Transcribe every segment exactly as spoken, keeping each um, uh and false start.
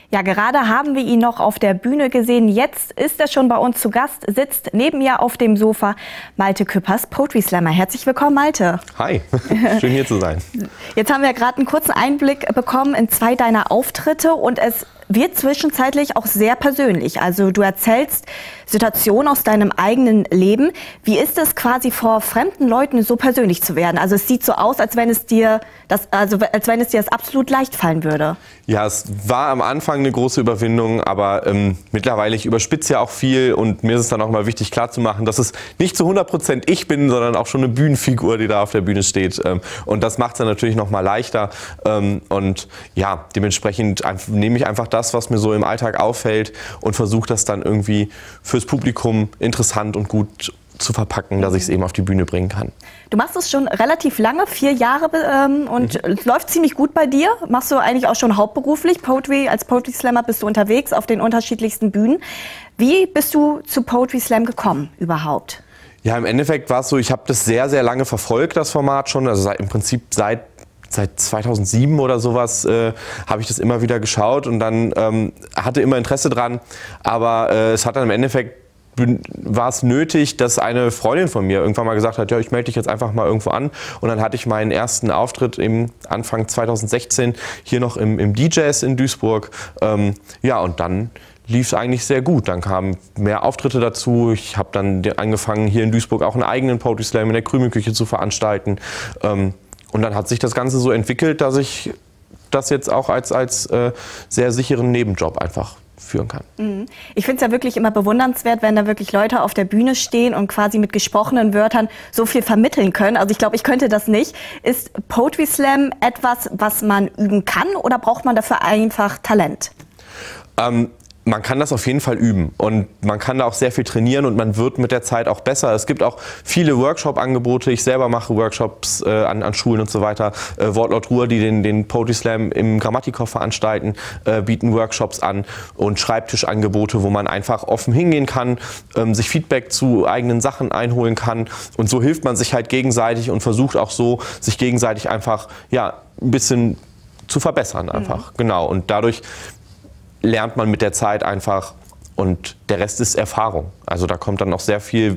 Ja, gerade haben wir ihn noch auf der Bühne gesehen. Jetzt ist er schon bei uns zu Gast, sitzt neben mir auf dem Sofa Malte Küppers, Poetry Slammer. Herzlich willkommen, Malte. Hi, schön hier zu sein. Jetzt haben wir gerade einen kurzen Einblick bekommen in zwei deiner Auftritte und es wird zwischenzeitlich auch sehr persönlich. Also du erzählst Situationen aus deinem eigenen Leben. Wie ist es quasi vor fremden Leuten so persönlich zu werden? Also es sieht so aus, als wenn es dir das, also als wenn es dir das absolut leicht fallen würde. Ja, es war am Anfang eine große Überwindung, aber ähm, mittlerweile, ich überspitze ja auch viel und mir ist es dann auch mal wichtig klarzumachen, dass es nicht zu hundert Prozent ich bin, sondern auch schon eine Bühnenfigur, die da auf der Bühne steht. Ähm, und das macht es dann natürlich noch mal leichter. Ähm, und ja, dementsprechend nehme ich einfach das, was mir so im Alltag auffällt und versuche das dann irgendwie fürs Publikum interessant und gut zu verpacken, dass ich es eben auf die Bühne bringen kann. Du machst es schon relativ lange, vier Jahre ähm, und mhm. es läuft ziemlich gut bei dir. Machst du eigentlich auch schon hauptberuflich Poetry, als Poetry Slammer bist du unterwegs auf den unterschiedlichsten Bühnen. Wie bist du zu Poetry Slam gekommen überhaupt? Ja, im Endeffekt war es so, ich habe das sehr, sehr lange verfolgt, das Format schon, also seit, im Prinzip seit Seit zweitausendsieben oder sowas äh, habe ich das immer wieder geschaut und dann ähm, hatte immer Interesse dran, aber äh, es hat dann im Endeffekt war es nötig, dass eine Freundin von mir irgendwann mal gesagt hat, ja, ich melde dich jetzt einfach mal irgendwo an. Und dann hatte ich meinen ersten Auftritt im Anfang zweitausendsechzehn hier noch im, im D Js in Duisburg. Ähm, ja, und dann lief es eigentlich sehr gut. Dann kamen mehr Auftritte dazu. Ich habe dann angefangen, hier in Duisburg auch einen eigenen Poetry Slam in der Krümelküche zu veranstalten. Ähm, Und dann hat sich das Ganze so entwickelt, dass ich das jetzt auch als, als äh, sehr sicheren Nebenjob einfach führen kann. Ich finde es ja wirklich immer bewundernswert, wenn da wirklich Leute auf der Bühne stehen und quasi mit gesprochenen Wörtern so viel vermitteln können. Also ich glaube, ich könnte das nicht. Ist Poetry Slam etwas, was man üben kann oder braucht man dafür einfach Talent? Ähm, Man kann das auf jeden Fall üben und man kann da auch sehr viel trainieren und man wird mit der Zeit auch besser. Es gibt auch viele Workshop-Angebote. Ich selber mache Workshops äh, an, an Schulen und so weiter. Äh, Wortlaut Ruhr, die den, den Poetry Slam im Grammatikhof veranstalten, äh, bieten Workshops an und Schreibtischangebote, wo man einfach offen hingehen kann, ähm, sich Feedback zu eigenen Sachen einholen kann. Und so hilft man sich halt gegenseitig und versucht auch so, sich gegenseitig einfach ja, ein bisschen zu verbessern einfach. Mhm. Genau. Und dadurch lernt man mit der Zeit einfach und der Rest ist Erfahrung. Also da kommt dann noch sehr viel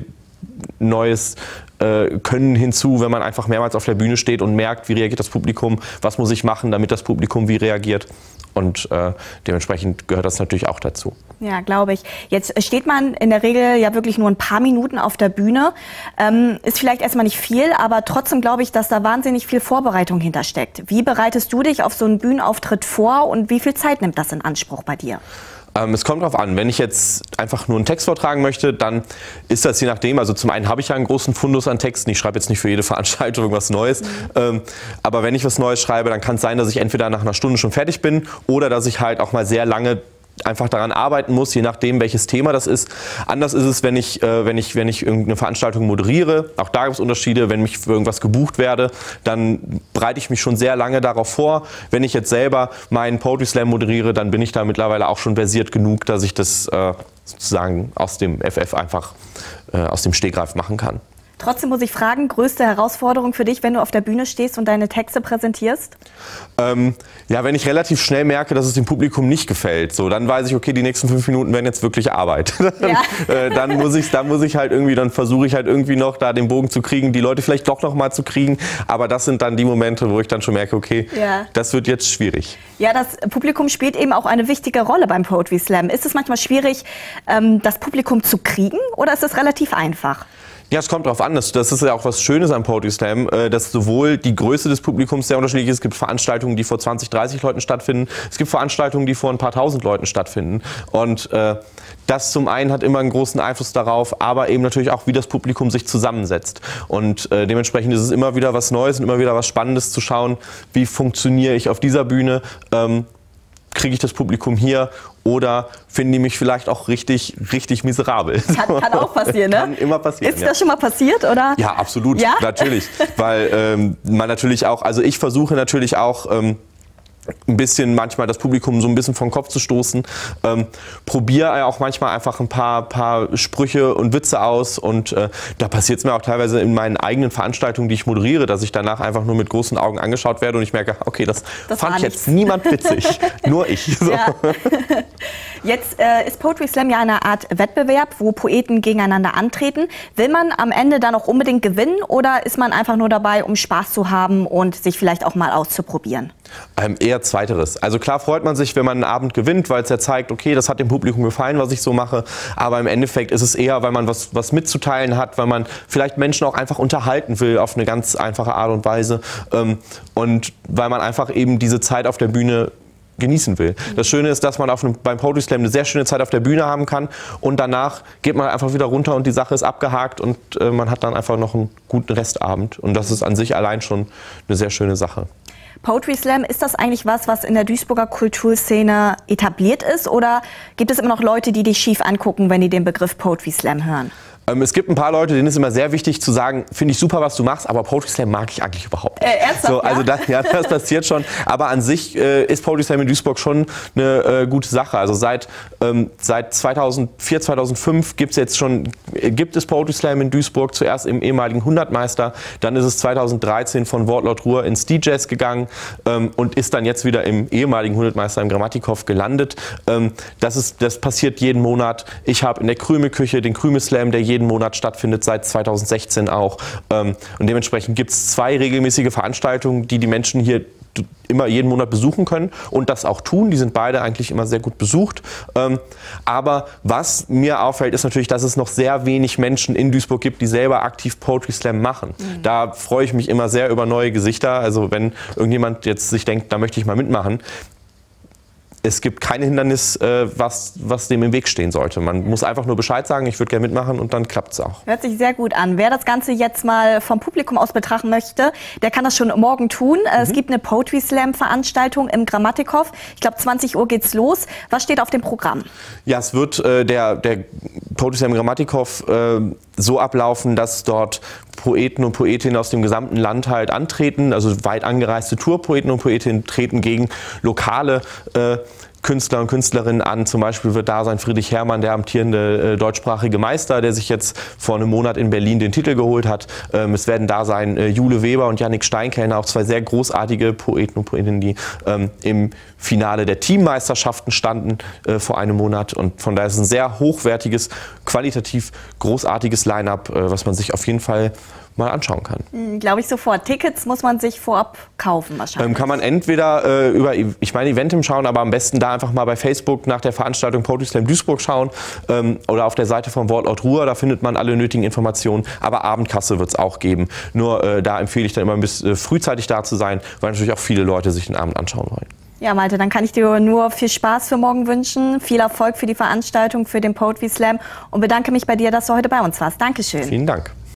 neues äh, Können hinzu, wenn man einfach mehrmals auf der Bühne steht und merkt, wie reagiert das Publikum, was muss ich machen, damit das Publikum wie reagiert. Und äh, dementsprechend gehört das natürlich auch dazu. Ja, glaube ich. Jetzt steht man in der Regel ja wirklich nur ein paar Minuten auf der Bühne. Ähm, ist vielleicht erstmal nicht viel, aber trotzdem glaube ich, dass da wahnsinnig viel Vorbereitung hintersteckt. Wie bereitest du dich auf so einen Bühnenauftritt vor und wie viel Zeit nimmt das in Anspruch bei dir? Ähm, es kommt drauf an. Wenn ich jetzt einfach nur einen Text vortragen möchte, dann ist das je nachdem. Also zum einen habe ich ja einen großen Fundus an Texten. Ich schreibe jetzt nicht für jede Veranstaltung irgendwas Neues. Mhm. Ähm, aber wenn ich was Neues schreibe, dann kann es sein, dass ich entweder nach einer Stunde schon fertig bin oder dass ich halt auch mal sehr lange einfach daran arbeiten muss, je nachdem, welches Thema das ist. Anders ist es, wenn ich, äh, wenn ich, wenn ich irgendeine Veranstaltung moderiere. Auch da gibt es Unterschiede. Wenn mich für irgendwas gebucht werde, dann bereite ich mich schon sehr lange darauf vor. Wenn ich jetzt selber meinen Poetry Slam moderiere, dann bin ich da mittlerweile auch schon versiert genug, dass ich das äh, sozusagen aus dem F F einfach äh, aus dem Stegreif machen kann. Trotzdem muss ich fragen, größte Herausforderung für dich, wenn du auf der Bühne stehst und deine Texte präsentierst? Ähm, ja, wenn ich relativ schnell merke, dass es dem Publikum nicht gefällt, so, dann weiß ich, okay, die nächsten fünf Minuten werden jetzt wirklich Arbeit. dann, ja. äh, dann muss ich, dann muss ich halt irgendwie, dann versuche ich halt irgendwie noch da den Bogen zu kriegen, die Leute vielleicht doch noch mal zu kriegen. Aber das sind dann die Momente, wo ich dann schon merke, okay, ja. das wird jetzt schwierig. Ja, das Publikum spielt eben auch eine wichtige Rolle beim Poetry Slam. Ist es manchmal schwierig, ähm, das Publikum zu kriegen, oder ist es relativ einfach? Ja, es kommt darauf an. Das, das ist ja auch was Schönes am Poetry Slam, äh, dass sowohl die Größe des Publikums sehr unterschiedlich ist. Es gibt Veranstaltungen, die vor zwanzig, dreißig Leuten stattfinden. Es gibt Veranstaltungen, die vor ein paar tausend Leuten stattfinden. Und äh, das zum einen hat immer einen großen Einfluss darauf, aber eben natürlich auch, wie das Publikum sich zusammensetzt. Und äh, dementsprechend ist es immer wieder was Neues und immer wieder was Spannendes zu schauen, wie funktioniere ich auf dieser Bühne, ähm, kriege ich das Publikum hier oder finden die mich vielleicht auch richtig, richtig miserabel. Kann, kann auch passieren, ne? Kann immer passieren. Ist das ja. schon mal passiert, oder? Ja, absolut, ja? natürlich. Weil ähm, man natürlich auch, also ich versuche natürlich auch, ähm, ein bisschen manchmal das Publikum so ein bisschen vom Kopf zu stoßen. Ähm, probiere auch manchmal einfach ein paar, paar Sprüche und Witze aus und äh, da passiert es mir auch teilweise in meinen eigenen Veranstaltungen, die ich moderiere, dass ich danach einfach nur mit großen Augen angeschaut werde und ich merke, okay, das, das fand jetzt niemand witzig, nur ich. So. Ja. Jetzt äh, ist Poetry Slam ja eine Art Wettbewerb, wo Poeten gegeneinander antreten. Will man am Ende dann auch unbedingt gewinnen oder ist man einfach nur dabei, um Spaß zu haben und sich vielleicht auch mal auszuprobieren? Ähm, eher Zweiteres. Also klar freut man sich, wenn man einen Abend gewinnt, weil es ja zeigt, okay, das hat dem Publikum gefallen, was ich so mache. Aber im Endeffekt ist es eher, weil man was, was mitzuteilen hat, weil man vielleicht Menschen auch einfach unterhalten will auf eine ganz einfache Art und Weise. Ähm, und weil man einfach eben diese Zeit auf der Bühne genießen will. Das Schöne ist, dass man auf einem, beim Poetry Slam eine sehr schöne Zeit auf der Bühne haben kann und danach geht man einfach wieder runter und die Sache ist abgehakt und äh, man hat dann einfach noch einen guten Restabend und das ist an sich allein schon eine sehr schöne Sache. Poetry Slam, ist das eigentlich was, was in der Duisburger Kulturszene etabliert ist oder gibt es immer noch Leute, die dich schief angucken, wenn die den Begriff Poetry Slam hören? Ähm, es gibt ein paar Leute, denen ist immer sehr wichtig zu sagen, finde ich super, was du machst, aber Poetry Slam mag ich eigentlich überhaupt nicht. Äh, ernsthaft, so, also ja? das, ja, das passiert schon. Aber an sich äh, ist Poetry Slam in Duisburg schon eine äh, gute Sache. Also seit, ähm, seit zweitausendvier, zweitausendfünf gibt's jetzt schon, äh, gibt es Poetry Slam in Duisburg, zuerst im ehemaligen Hundertmeister, dann ist es zweitausenddreizehn von Wortlaut Ruhr ins D Js gegangen ähm, und ist dann jetzt wieder im ehemaligen Hundertmeister im Grammatikhof gelandet. Ähm, das, ist, das passiert jeden Monat. Ich habe in der Krümelküche den Krümel Slam, der jeden Monat stattfindet, seit zweitausendsechzehn auch. Und dementsprechend gibt es zwei regelmäßige Veranstaltungen, die die Menschen hier immer jeden Monat besuchen können und das auch tun. Die sind beide eigentlich immer sehr gut besucht. Aber was mir auffällt, ist natürlich, dass es noch sehr wenig Menschen in Duisburg gibt, die selber aktiv Poetry Slam machen. Mhm. Da freue ich mich immer sehr über neue Gesichter. Also wenn irgendjemand jetzt sich denkt, da möchte ich mal mitmachen. Es gibt kein Hindernis, äh, was, was dem im Weg stehen sollte. Man muss einfach nur Bescheid sagen, ich würde gerne mitmachen und dann klappt es auch. Hört sich sehr gut an. Wer das Ganze jetzt mal vom Publikum aus betrachten möchte, der kann das schon morgen tun. Mhm. Es gibt eine Poetry Slam Veranstaltung im Grammatikhof. Ich glaube, zwanzig Uhr geht's los. Was steht auf dem Programm? Ja, es wird äh, der, der Poetry Slam Grammatikhof äh, so ablaufen, dass dort Poeten und Poetinnen aus dem gesamten Land halt antreten, also weit angereiste Tourpoeten und Poetinnen treten gegen lokale äh, Künstler und Künstlerinnen an. Zum Beispiel wird da sein Friedrich Herrmann, der amtierende äh, deutschsprachige Meister, der sich jetzt vor einem Monat in Berlin den Titel geholt hat. Ähm, es werden da sein äh, Jule Weber und Yannick Steinkellner, auch zwei sehr großartige Poeten und Poetinnen, die ähm, im Finale der Teammeisterschaften standen äh, vor einem Monat. Und von daher ist es ein sehr hochwertiges, qualitativ großartiges Line-up, äh, was man sich auf jeden Fall mal anschauen kann. Mhm, glaube ich sofort. Tickets muss man sich vorab kaufen wahrscheinlich. Ähm, kann man entweder äh, über, ich meine, Eventim schauen, aber am besten da einfach mal bei Facebook nach der Veranstaltung Poetry Slam Duisburg schauen ähm, oder auf der Seite von Wortlaut Ruhr, da findet man alle nötigen Informationen. Aber Abendkasse wird es auch geben. Nur äh, da empfehle ich dann immer ein bisschen äh, frühzeitig da zu sein, weil natürlich auch viele Leute sich den Abend anschauen wollen. Ja, Malte, dann kann ich dir nur viel Spaß für morgen wünschen, viel Erfolg für die Veranstaltung, für den Poetry Slam und bedanke mich bei dir, dass du heute bei uns warst. Dankeschön. Vielen Dank.